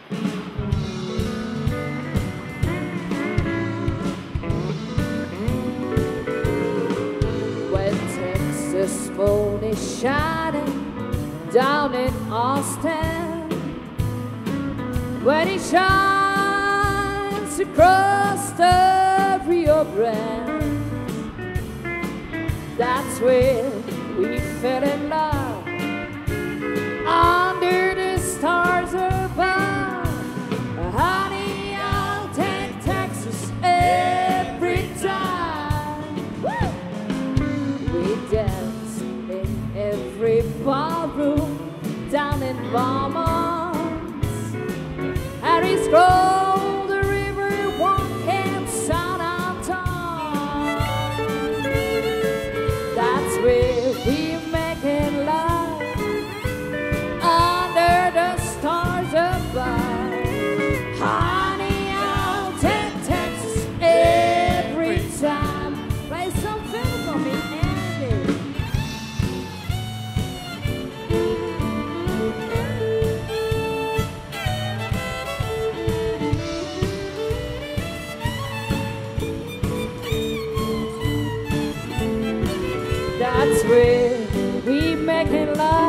When Texas moon is shining down in Austin, when it shines across the Rio Grande, that's where we fell in love under the stars above. Honey, I'll take Texas every time. Woo! We dance in every ballroom down in Vermont, and we scroll the river walking San Antonio. That's where we making love under the stars above. Honey, I'll take Texas every time. Play something for me, Andy. That's where we making love